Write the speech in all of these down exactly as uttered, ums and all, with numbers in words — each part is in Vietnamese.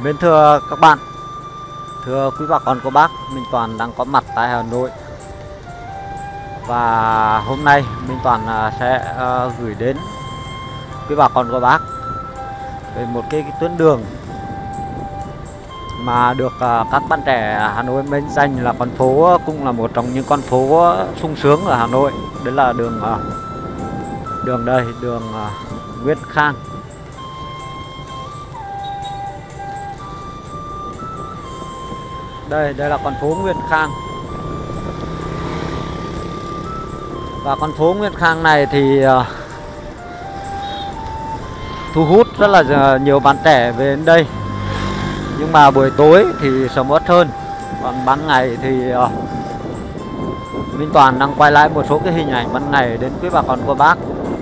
Mến thưa các bạn, thưa quý bà con cô bác, Minh Toàn đang có mặt tại Hà Nội. Và hôm nay Minh Toàn à, sẽ uh, gửi đến quý bà con cô bác về một cái, cái tuyến đường mà được uh, các bạn trẻ Hà Nội mệnh danh là con phố, cũng là một trong những con phố sung sướng ở Hà Nội. Đấy là đường uh, đường đây, đường uh, Nguyễn Khang. Đây, đây là con phố Nguyễn Khang. Và con phố Nguyễn Khang này thì uh, thu hút rất là nhiều bạn trẻ về đến đây. Nhưng mà buổi tối thì sầm uất hơn. Còn ban ngày thì uh, Minh Toàn đang quay lại một số cái hình ảnh ban ngày đến quý bà con cô bác.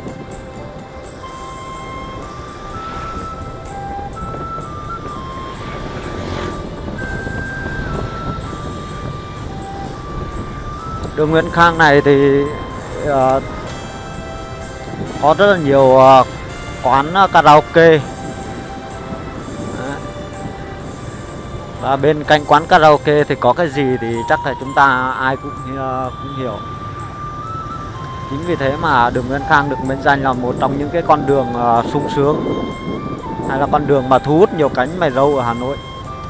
Đường Nguyễn Khang này thì uh, có rất là nhiều uh, quán karaoke. Và bên cạnh quán karaoke thì có cái gì thì chắc là chúng ta ai cũng, uh, cũng hiểu. Chính vì thế mà đường Nguyễn Khang được mệnh danh là một trong những cái con đường uh, sung sướng, hay là con đường mà thu hút nhiều cánh mày râu ở Hà Nội.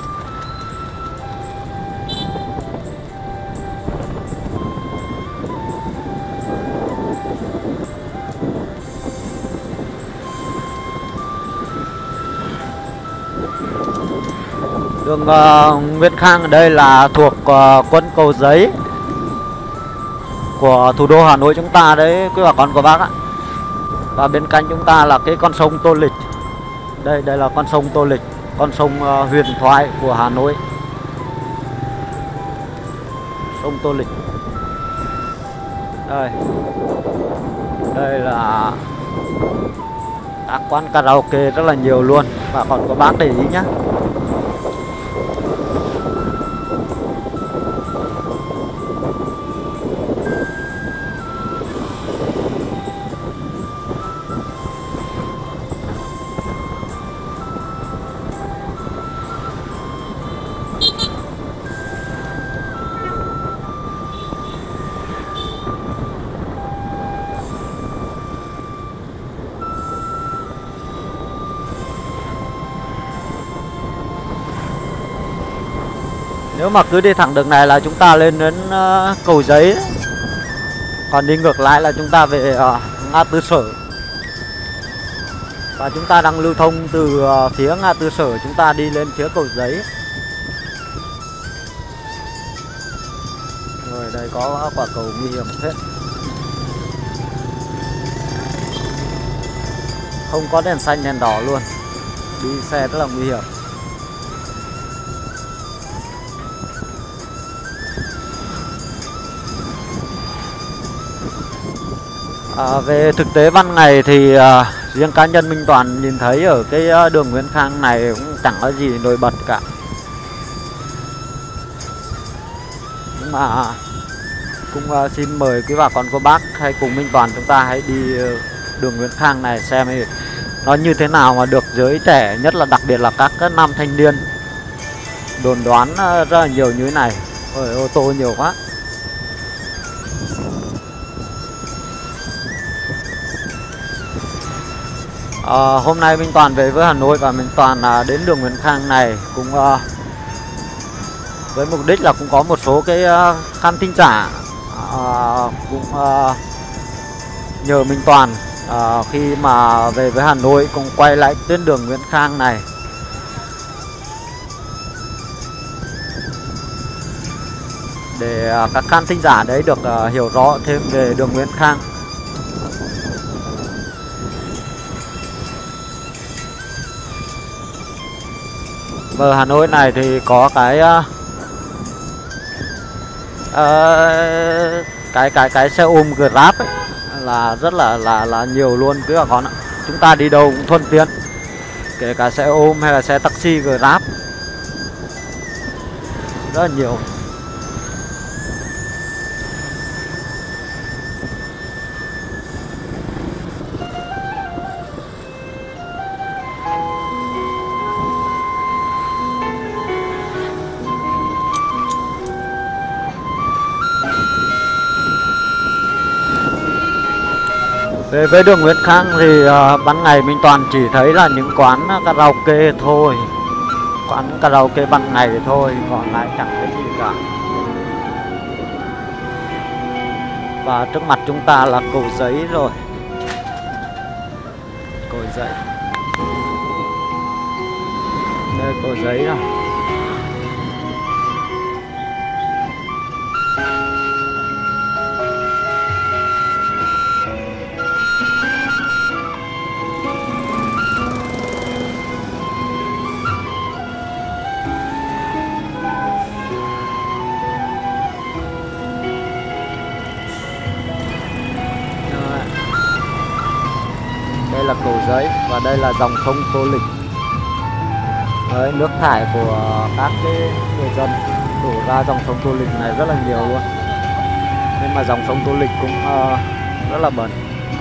Đường uh, Nguyễn Khang ở đây là thuộc uh, quận Cầu Giấy của thủ đô Hà Nội chúng ta đấy quý bà con cô bác ạ. Và bên cạnh chúng ta là cái con sông Tô Lịch. Đây, đây là con sông Tô Lịch, con sông uh, huyền thoại của Hà Nội. Sông Tô Lịch. Đây. Đây là các quán karaoke rất là nhiều luôn. Bà con cô bác để ý nhé. Nếu mà cứ đi thẳng đường này là chúng ta lên đến uh, Cầu Giấy. Còn đi ngược lại là chúng ta về uh, ngã tư Sở. Và chúng ta đang lưu thông từ uh, phía ngã tư Sở, chúng ta đi lên phía Cầu Giấy. Rồi đây có quả cầu nguy hiểm hết. Không có đèn xanh đèn đỏ luôn. Đi xe rất là nguy hiểm. À, về thực tế ban ngày thì à, riêng cá nhân Minh Toàn nhìn thấy ở cái à, đường Nguyễn Khang này cũng chẳng có gì nổi bật cả. Nhưng mà cũng à, xin mời quý bà con cô bác hay cùng Minh Toàn chúng ta hãy đi đường Nguyễn Khang này xem nó như thế nào mà được giới trẻ, nhất là đặc biệt là các, các nam thanh niên đồn đoán à, rất là nhiều như thế này. Ôi, ô tô nhiều quá. À, hôm nay Minh Toàn về với Hà Nội và Minh Toàn à, đến đường Nguyễn Khang này cũng à, với mục đích là cũng có một số cái à, khán thính giả à, cũng à, nhờ Minh Toàn à, khi mà về với Hà Nội cũng quay lại tuyến đường Nguyễn Khang này. Để à, các khán thính giả đấy được à, hiểu rõ thêm về đường Nguyễn Khang. Ở Hà Nội này thì có cái uh, uh, cái cái cái xe ôm Grab ấy, là rất là là là nhiều luôn quý bà con ạ. Chúng ta đi đâu cũng thuận tiện, kể cả xe ôm hay là xe taxi Grab, rất là nhiều. Về với đường Nguyễn Khang thì uh, ban ngày mình toàn chỉ thấy là những quán karaoke thôi, quán karaoke ban ngày thôi, còn lại chẳng thấy gì cả. Và trước mặt chúng ta là Cầu Giấy rồi, Cầu Giấy, đây Cầu Giấy rồi. Đây là Cầu Giấy và đây là dòng sông Tô Lịch. Đấy, nước thải của các cái người dân đổ ra dòng sông Tô Lịch này rất là nhiều luôn, nên mà dòng sông Tô Lịch cũng uh, rất là bẩn.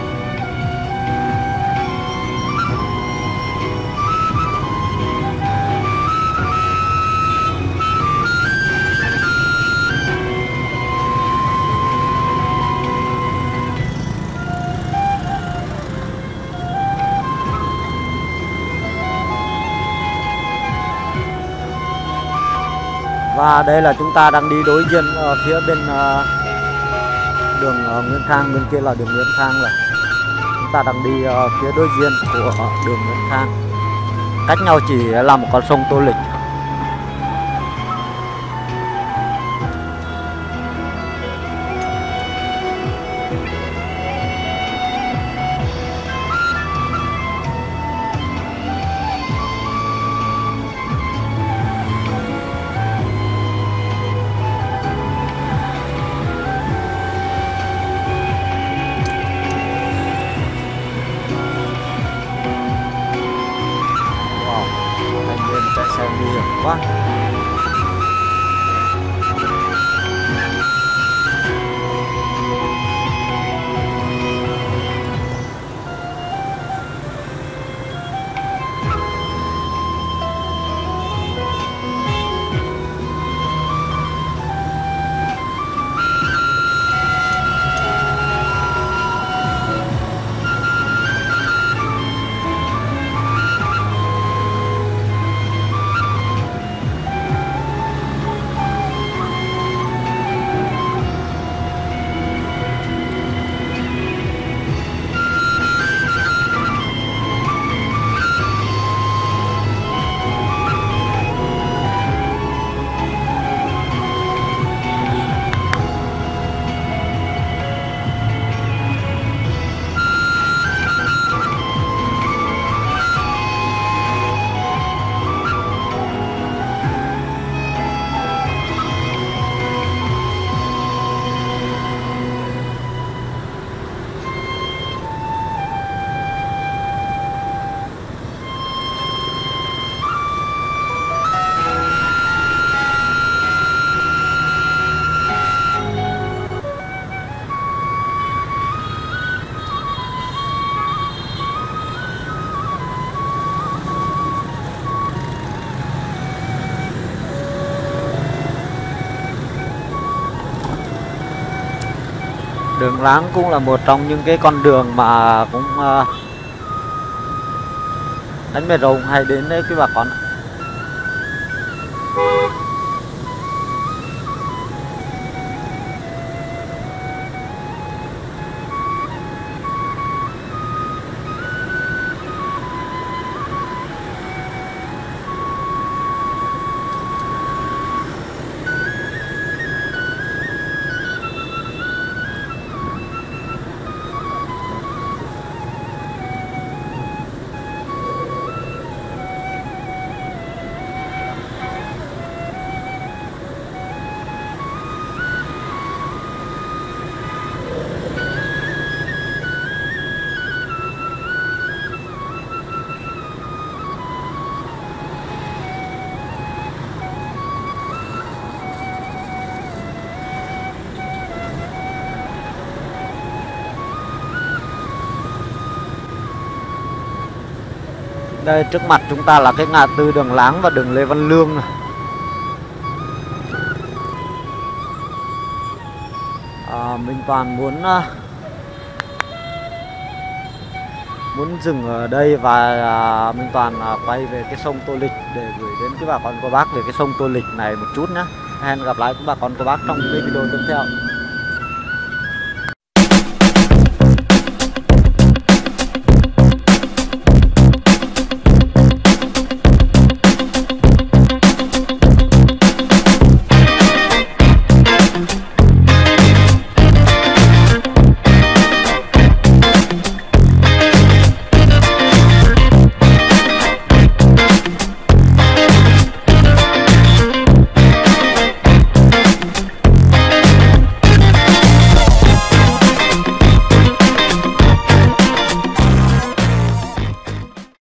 Và đây là chúng ta đang đi đối diện ở phía bên uh, đường uh, Nguyễn Khang, bên kia là đường Nguyễn Khang rồi. Chúng ta đang đi uh, phía đối diện của uh, đường Nguyễn Khang, cách nhau chỉ là một con sông Tô Lịch. Chạy xe nguy hiểm quá. Đường Láng cũng là một trong những cái con đường mà cũng uh, đánh mệt rồng hay đến đấy quý bà con. Đây trước mặt chúng ta là cái ngã tư đường Láng và đường Lê Văn Lương này. À, mình toàn muốn uh, muốn dừng ở đây và à, Minh Toàn à, quay về cái sông Tô Lịch để gửi đến cái bà con cô bác về cái sông Tô Lịch này một chút nhé. Hẹn gặp lại các bà con cô bác trong cái video tiếp theo.